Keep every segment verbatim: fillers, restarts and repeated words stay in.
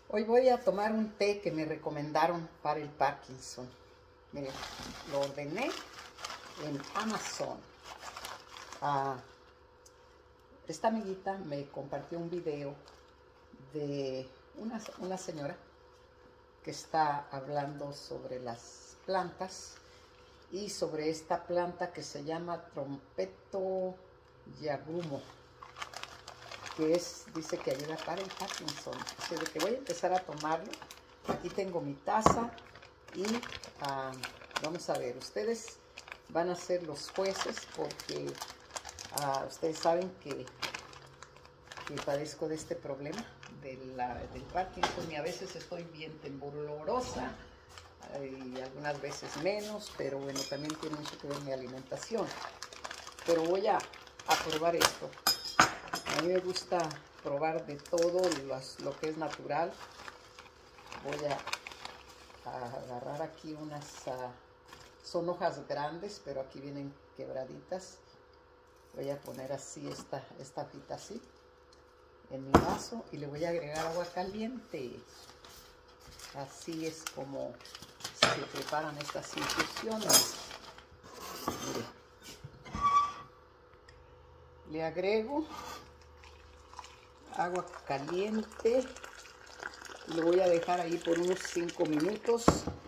Hoy voy a tomar un té que me recomendaron para el Parkinson. Miren, lo ordené en Amazon. Ah, esta amiguita me compartió un video de una, una señora que está hablando sobre las plantas y sobre esta planta que se llama Trompeto yagumo, que es, dice que ayuda para el Parkinson. Así de que voy a empezar a tomarlo. Aquí tengo mi taza y uh, vamos a ver, ustedes van a ser los jueces porque uh, ustedes saben que, que padezco de este problema de la, del Parkinson y a veces estoy bien temblorosa y algunas veces menos, pero bueno, también tiene mucho que ver mi alimentación. Pero voy a, a probar esto. A mí me gusta probar de todo los, lo que es natural. Voy a, a agarrar aquí unas, uh, son hojas grandes, pero aquí vienen quebraditas. Voy a poner así esta, esta hojita así en mi vaso y le voy a agregar agua caliente. Así es como se preparan estas infusiones. Mire. Le agrego agua caliente, lo voy a dejar ahí por unos cinco minutos.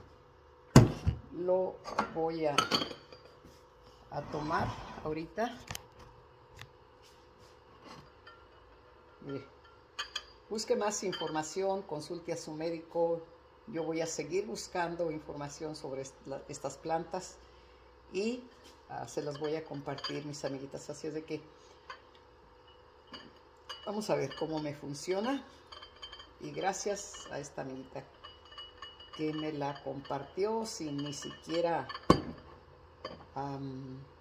Lo voy a, a tomar ahorita. Mire, busque más información, consulte a su médico. Yo voy a seguir buscando información sobre estas plantas y uh, se las voy a compartir, mis amiguitas. Así es de que vamos a ver cómo me funciona. Y gracias a esta amiguita que me la compartió sin ni siquiera um,